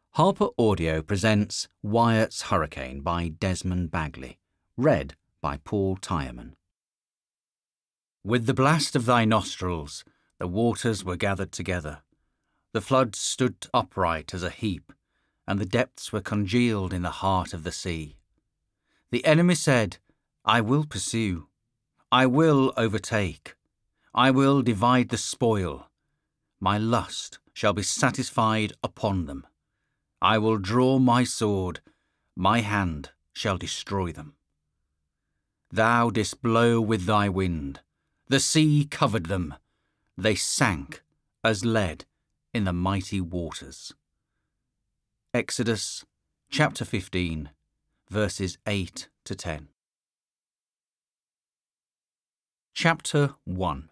Harper Audio presents Wyatt's Hurricane by Desmond Bagley, read by Paul Tyreman. With the blast of thy nostrils, the waters were gathered together. The floods stood upright as a heap, and the depths were congealed in the heart of the sea. The enemy said, I will pursue, I will overtake, I will divide the spoil. My lust shall be satisfied upon them. I will draw my sword, my hand shall destroy them. Thou didst blow with thy wind, the sea covered them, they sank as lead in the mighty waters. Exodus chapter 15, verses 8 to 10. Chapter 1.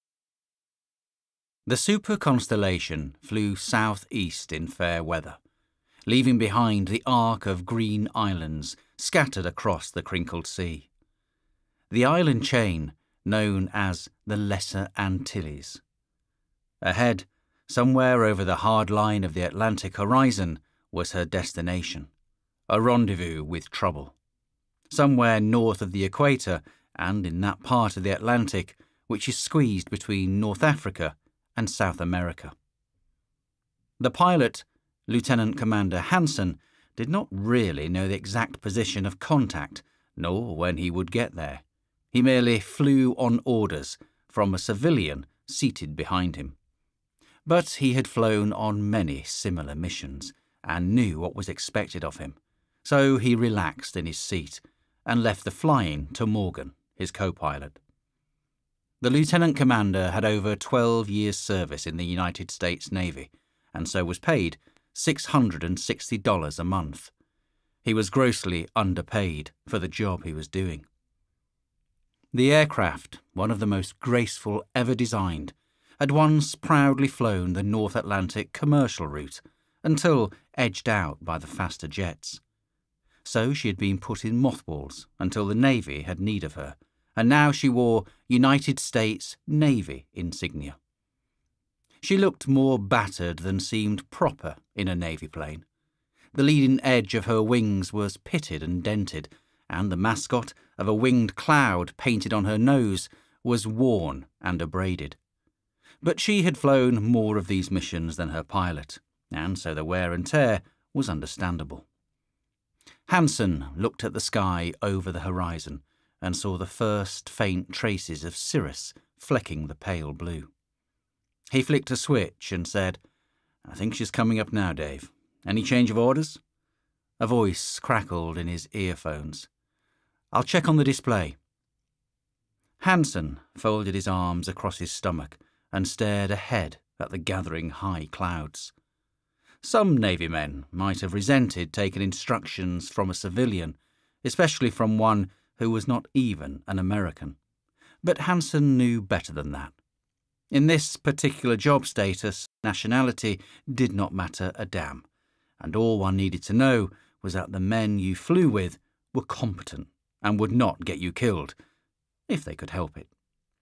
The super constellation flew southeast in fair weather, leaving behind the arc of green islands scattered across the crinkled sea. The island chain known as the Lesser Antilles. Ahead, somewhere over the hard line of the Atlantic horizon, was her destination, a rendezvous with trouble. Somewhere north of the equator and in that part of the Atlantic which is squeezed between North Africa and South America. The pilot, Lieutenant Commander Hansen, did not really know the exact position of contact, nor when he would get there. He merely flew on orders from a civilian seated behind him. But he had flown on many similar missions and knew what was expected of him, so he relaxed in his seat and left the flying to Morgan, his co-pilot. The lieutenant commander had over 12 years' service in the United States Navy, and so was paid $660 a month. He was grossly underpaid for the job he was doing. The aircraft, one of the most graceful ever designed, had once proudly flown the North Atlantic commercial route until edged out by the faster jets. So she had been put in mothballs until the Navy had need of her, and now she wore United States Navy insignia. She looked more battered than seemed proper in a Navy plane. The leading edge of her wings was pitted and dented, and the mascot of a winged cloud painted on her nose was worn and abraded. But she had flown more of these missions than her pilot, and so the wear and tear was understandable. Hansen looked at the sky over the horizon and saw the first faint traces of cirrus flecking the pale blue. He flicked a switch and said, I think she's coming up now, Dave. Any change of orders? A voice crackled in his earphones. I'll check on the display. Hansen folded his arms across his stomach and stared ahead at the gathering high clouds. Some Navy men might have resented taking instructions from a civilian, especially from one who was not even an American. But Hansen knew better than that. In this particular job status, nationality did not matter a damn, and all one needed to know was that the men you flew with were competent and would not get you killed, if they could help it.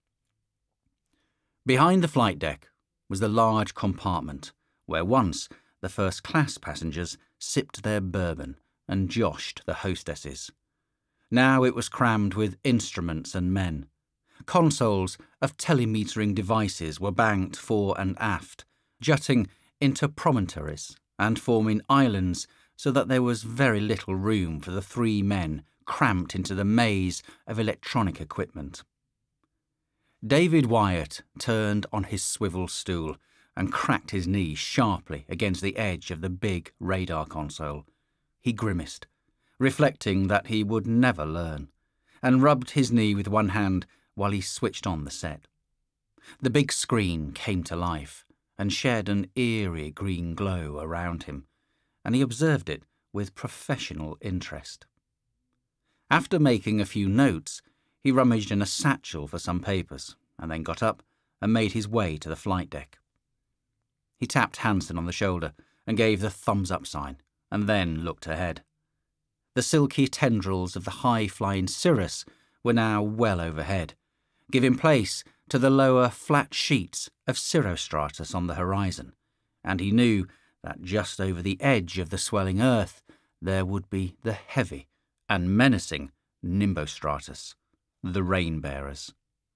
Behind the flight deck was the large compartment where once the first-class passengers sipped their bourbon and joshed the hostesses. Now it was crammed with instruments and men. Consoles of telemetering devices were banked fore and aft, jutting into promontories and forming islands so that there was very little room for the three men cramped into the maze of electronic equipment. David Wyatt turned on his swivel stool and cracked his knee sharply against the edge of the big radar console. He grimaced, reflecting that he would never learn, and rubbed his knee with one hand while he switched on the set. The big screen came to life and shed an eerie green glow around him, and he observed it with professional interest. After making a few notes, he rummaged in a satchel for some papers, and then got up and made his way to the flight deck. He tapped Hansen on the shoulder and gave the thumbs-up sign, and then looked ahead. The silky tendrils of the high-flying cirrus were now well overhead, giving place to the lower flat sheets of cirrostratus on the horizon, and he knew that just over the edge of the swelling earth there would be the heavy and menacing nimbostratus, the rain-bearers.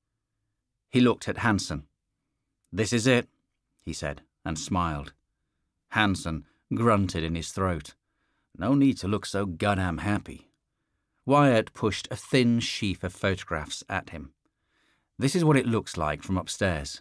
He looked at Hansen. "This is it," he said, and smiled. Hansen grunted in his throat. "No need to look so goddamn happy." Wyatt pushed a thin sheaf of photographs at him. "This is what it looks like from upstairs."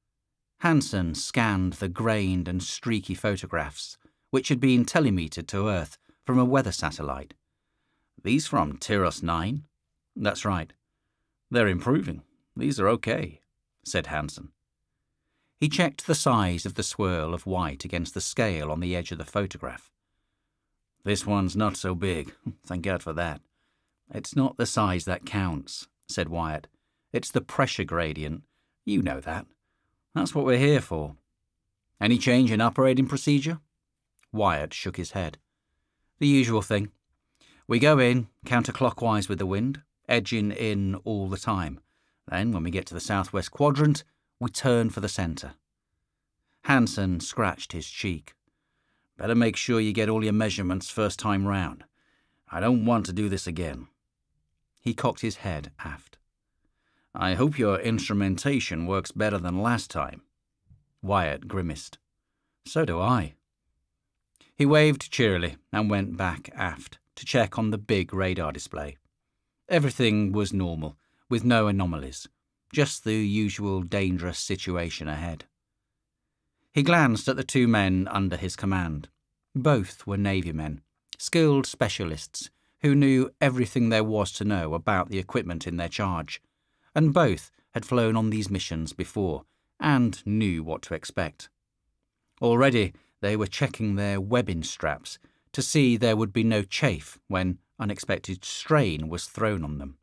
Hansen scanned the grained and streaky photographs, which had been telemetered to Earth from a weather satellite. "These from Tyros 9? "That's right." "They're improving. These are okay," said Hansen. He checked the size of the swirl of white against the scale on the edge of the photograph. "This one's not so big. Thank God for that." "It's not the size that counts," said Wyatt. "It's the pressure gradient. You know that. That's what we're here for." "Any change in operating procedure?" Wyatt shook his head. "The usual thing. We go in counterclockwise with the wind, edging in all the time. Then, when we get to the southwest quadrant, we turn for the centre." Hansen scratched his cheek. "Better make sure you get all your measurements first time round. I don't want to do this again." He cocked his head aft. "I hope your instrumentation works better than last time." Wyatt grimaced. "So do I." He waved cheerily and went back aft to check on the big radar display. Everything was normal, with no anomalies, just the usual dangerous situation ahead. He glanced at the two men under his command. Both were Navy men, skilled specialists who knew everything there was to know about the equipment in their charge, and both had flown on these missions before and knew what to expect. Already they were checking their webbing straps to see there would be no chafe when unexpected strain was thrown on them.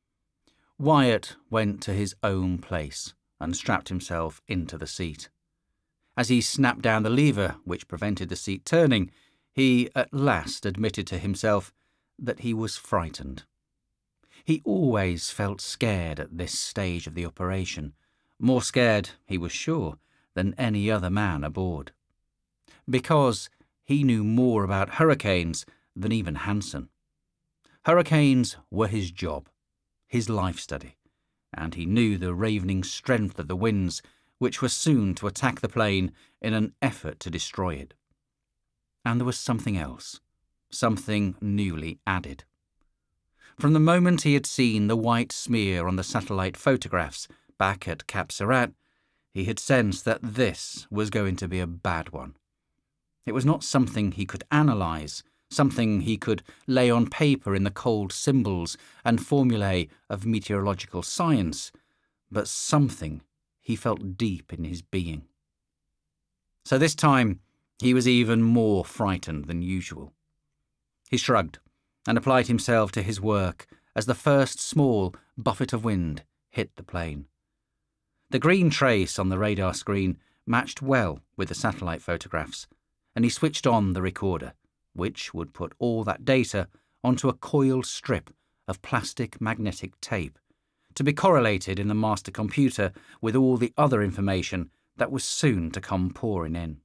Wyatt went to his own place and strapped himself into the seat. As he snapped down the lever which prevented the seat turning, he at last admitted to himself that he was frightened. He always felt scared at this stage of the operation, more scared, he was sure, than any other man aboard. Because he knew more about hurricanes than even Hansen. Hurricanes were his job, his life study, and he knew the ravening strength of the winds which were soon to attack the plane in an effort to destroy it. And there was something else, something newly added. From the moment he had seen the white smear on the satellite photographs back at Cap Serrat, he had sensed that this was going to be a bad one. It was not something he could analyse, something he could lay on paper in the cold symbols and formulae of meteorological science, but something he felt deep in his being. So this time he was even more frightened than usual. He shrugged and applied himself to his work as the first small buffet of wind hit the plane. The green trace on the radar screen matched well with the satellite photographs, and he switched on the recorder, which would put all that data onto a coiled strip of plastic magnetic tape, to be correlated in the master computer with all the other information that was soon to come pouring in.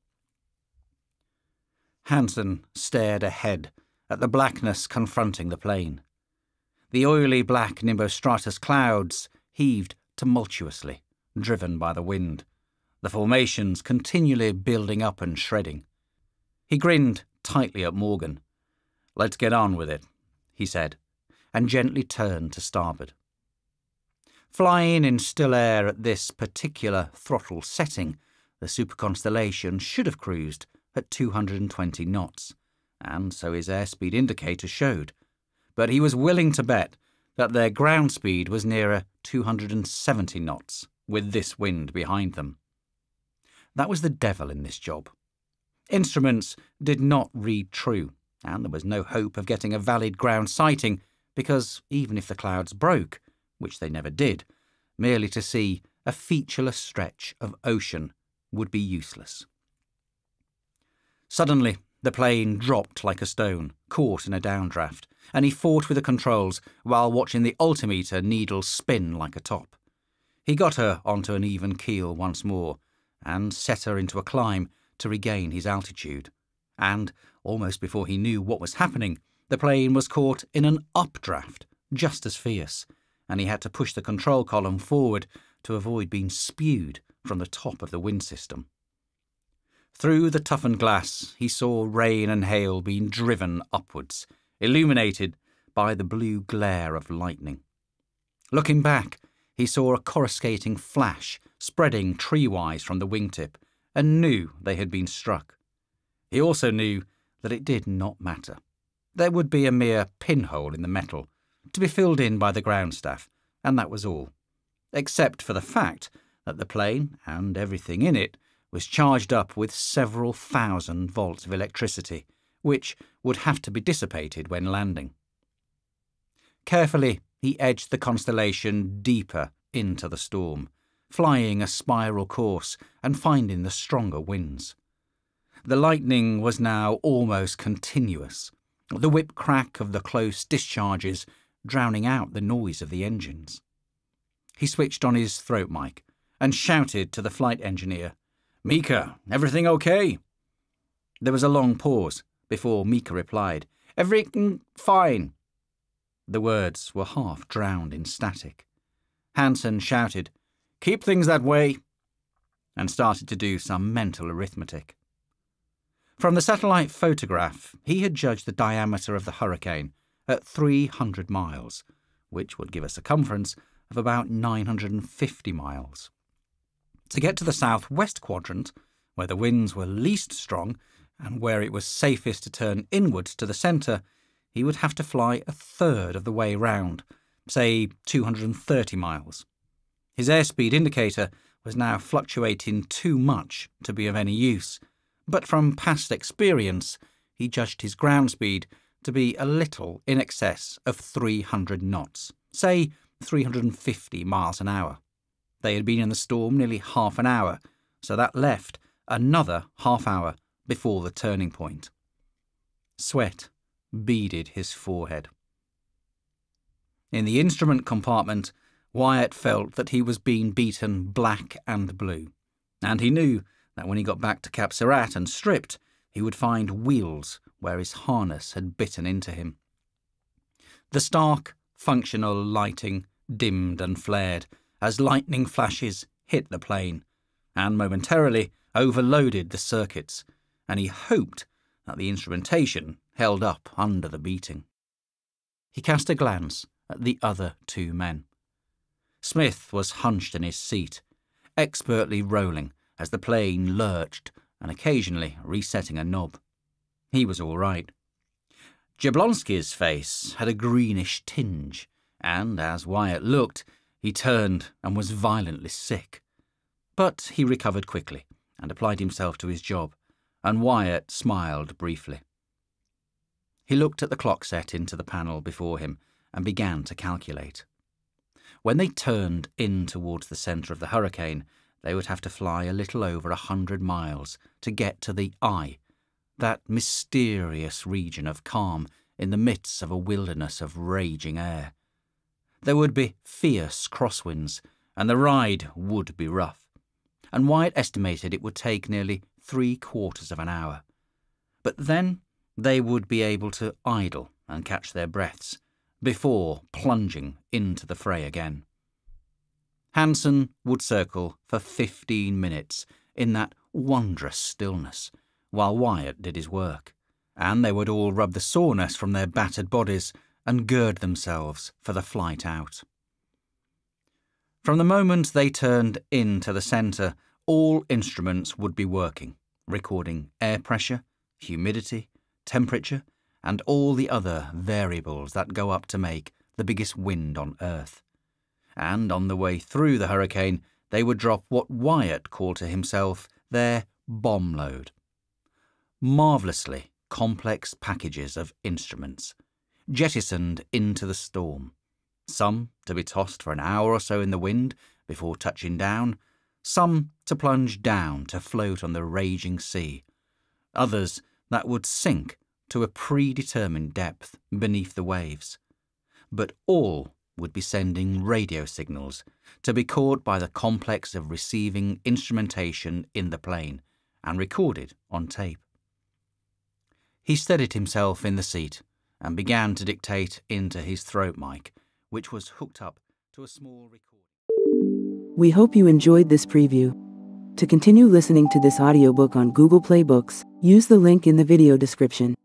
Hansen stared ahead at the blackness confronting the plane. The oily black nimbostratus clouds heaved tumultuously, driven by the wind, the formations continually building up and shredding. He grinned tightly at Morgan. "Let's get on with it," he said, and gently turned to starboard. Flying in still air at this particular throttle setting, the superconstellation should have cruised at 220 knots, and so his airspeed indicator showed, but he was willing to bet that their ground speed was nearer 270 knots, with this wind behind them. That was the devil in this job. Instruments did not read true, and there was no hope of getting a valid ground sighting, because even if the clouds broke, which they never did, merely to see a featureless stretch of ocean would be useless. Suddenly, the plane dropped like a stone, caught in a downdraft, and he fought with the controls while watching the altimeter needle spin like a top. He got her onto an even keel once more, and set her into a climb to regain his altitude. And, almost before he knew what was happening, the plane was caught in an updraft, just as fierce, and he had to push the control column forward to avoid being spewed from the top of the wind system. Through the toughened glass, he saw rain and hail being driven upwards, illuminated by the blue glare of lightning. Looking back, he saw a coruscating flash spreading tree-wise from the wingtip, and knew they had been struck. He also knew that it did not matter. There would be a mere pinhole in the metal, to be filled in by the ground staff, and that was all, except for the fact that the plane, and everything in it, was charged up with several thousand volts of electricity, which would have to be dissipated when landing. Carefully, he edged the Constellation deeper into the storm, flying a spiral course and finding the stronger winds. The lightning was now almost continuous, the whip crack of the close discharges drowning out the noise of the engines. He switched on his throat mic and shouted to the flight engineer, "Mika, everything okay?" There was a long pause before Mika replied, "Everything fine." The words were half drowned in static. Hansen shouted, "Keep things that way," and started to do some mental arithmetic. From the satellite photograph, he had judged the diameter of the hurricane at 300 miles, which would give a circumference of about 950 miles. To get to the southwest quadrant, where the winds were least strong and where it was safest to turn inwards to the centre, he would have to fly a third of the way round, say 230 miles. His airspeed indicator was now fluctuating too much to be of any use, but from past experience he judged his ground speed to be a little in excess of 300 knots, say 350 miles an hour. They had been in the storm nearly half an hour, so that left another half hour before the turning point. Sweat beaded his forehead. In the instrument compartment, Wyatt felt that he was being beaten black and blue, and he knew that when he got back to Cap Serrat and stripped, he would find wheels where his harness had bitten into him. The stark, functional lighting dimmed and flared as lightning flashes hit the plane, and momentarily overloaded the circuits, and he hoped that the instrumentation held up under the beating. He cast a glance at the other two men. Smith was hunched in his seat, expertly rolling as the plane lurched and occasionally resetting a knob. He was all right. Jablonski's face had a greenish tinge, and as Wyatt looked, he turned and was violently sick. But he recovered quickly and applied himself to his job, and Wyatt smiled briefly. He looked at the clock set into the panel before him and began to calculate. When they turned in towards the centre of the hurricane, they would have to fly a little over 100 miles to get to the Eye, that mysterious region of calm in the midst of a wilderness of raging air. There would be fierce crosswinds, and the ride would be rough, and Wyatt estimated it would take nearly 3/4 of an hour. But then they would be able to idle and catch their breaths before plunging into the fray again. Hansen would circle for 15 minutes in that wondrous stillness, while Wyatt did his work, and they would all rub the soreness from their battered bodies and gird themselves for the flight out. From the moment they turned into the centre, all instruments would be working, recording air pressure, humidity, temperature, and all the other variables that go up to make the biggest wind on Earth. And on the way through the hurricane, they would drop what Wyatt called to himself their bomb load. Marvellously complex packages of instruments, jettisoned into the storm, some to be tossed for an hour or so in the wind before touching down, some to plunge down to float on the raging sea, others that would sink to a predetermined depth beneath the waves. But all would be sending radio signals to be caught by the complex of receiving instrumentation in the plane, and recorded on tape. He steadied himself in the seat and began to dictate into his throat mic, which was hooked up to a small recorder. We hope you enjoyed this preview. To continue listening to this audiobook on Google Play Books, use the link in the video description.